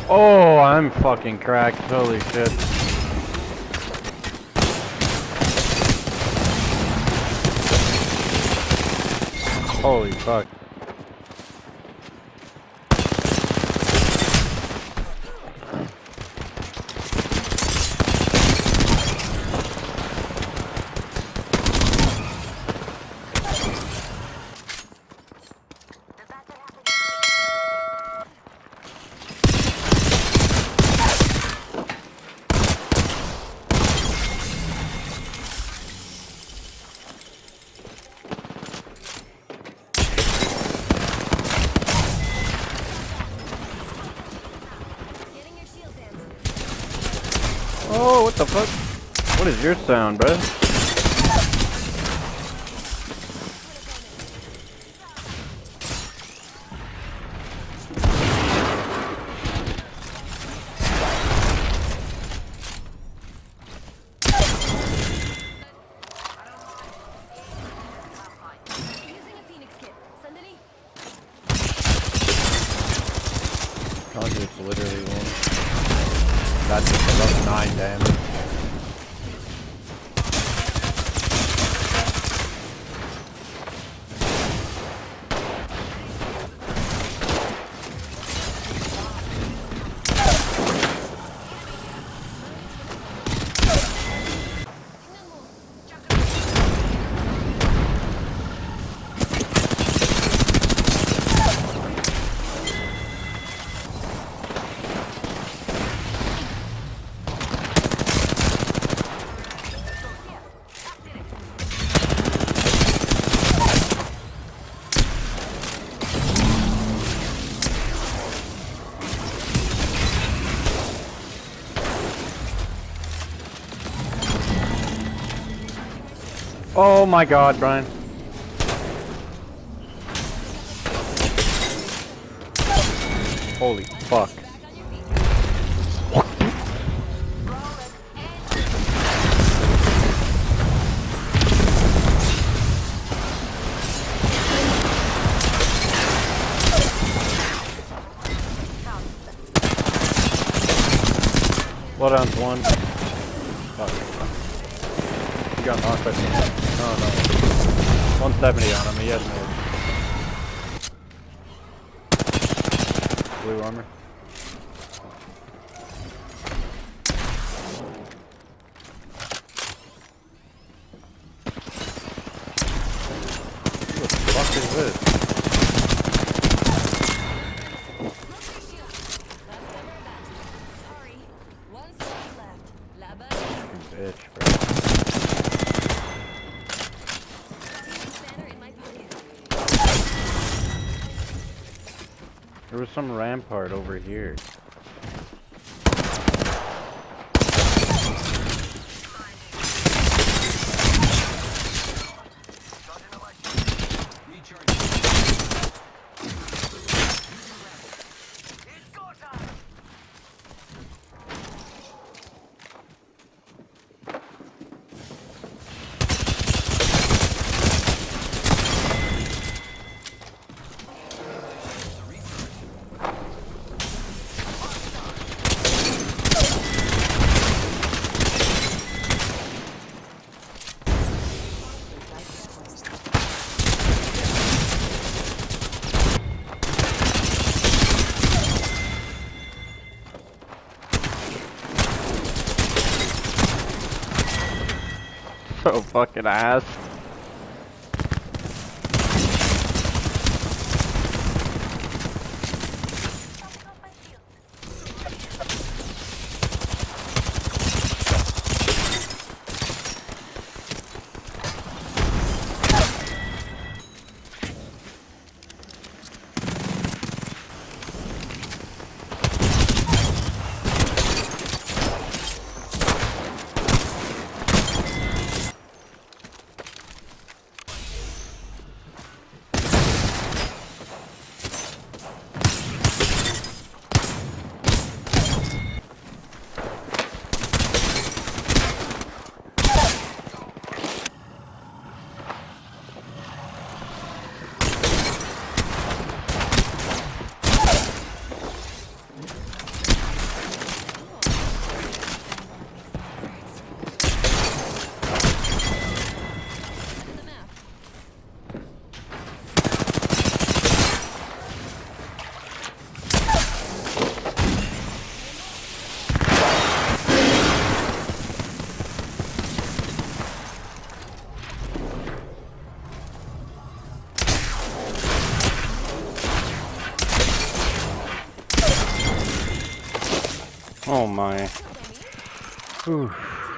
Oh, I'm fucking cracked. Holy shit. Holy fuck. Oh, what the fuck? What is your sound, bro? Conduit's literally one. That's just about 9 damage. Oh my god, Brian. Holy fuck. Bloodhound's one. Fuck. He got knocked by me. Oh no. 170 on him, he has no blue armor. What the fuck is this? Bitch, bro. There was some rampart over here. So fucking ass. Oh my. Whew.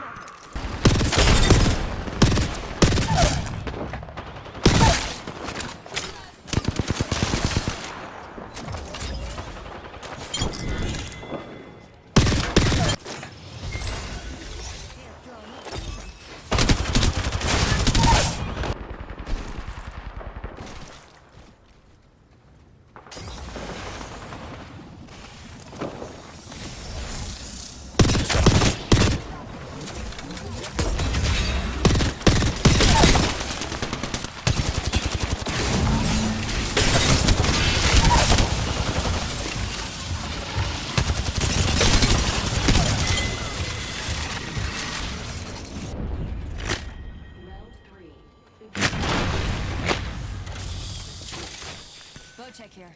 Check here.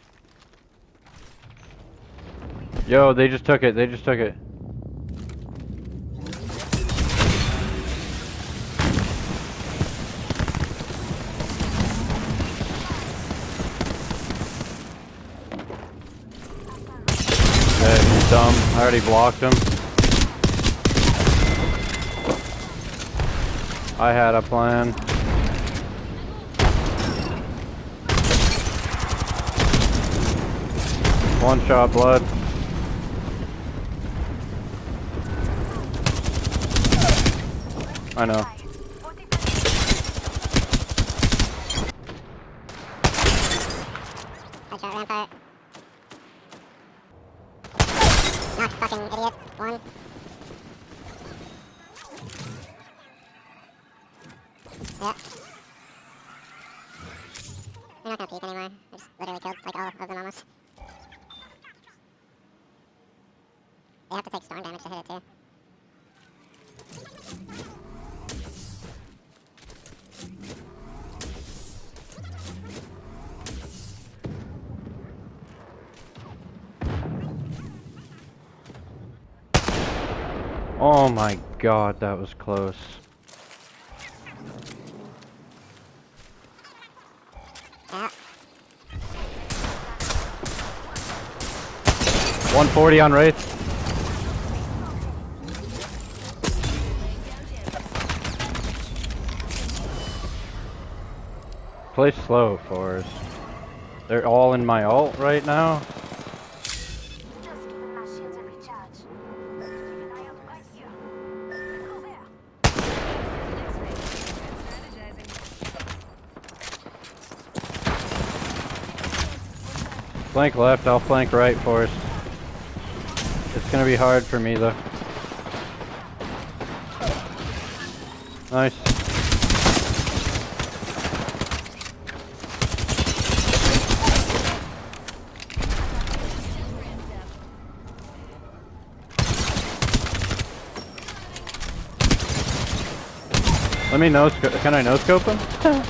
Yo, they just took it. They just took it. Yeah, he's dumb. I already blocked him. I had a plan. One shot, blood. I know. I shot Rampart. Knock, fucking idiot. One. Yeah. They're not gonna peek anymore. I just literally killed like all of them almost. They have to take storm damage to hit it too. Oh my god, that was close. Yeah. 140 on Wraith. Play slow, Forrest. They're all in my ult right now. Flank left, I'll flank right, Forrest. It's gonna be hard for me though. Nice. Let me can I no-scope him?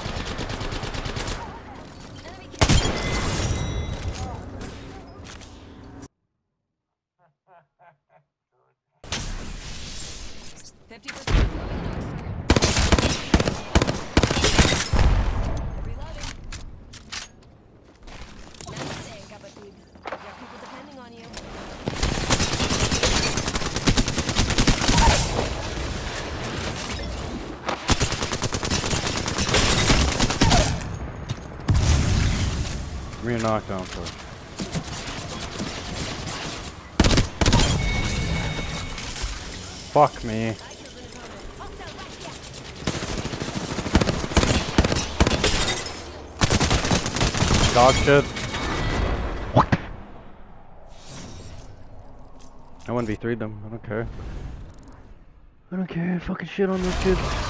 Give me a knockdown first. Fuck me. Dog shit. I 1v3'd them. I don't care. I don't care. Fucking shit on those kids.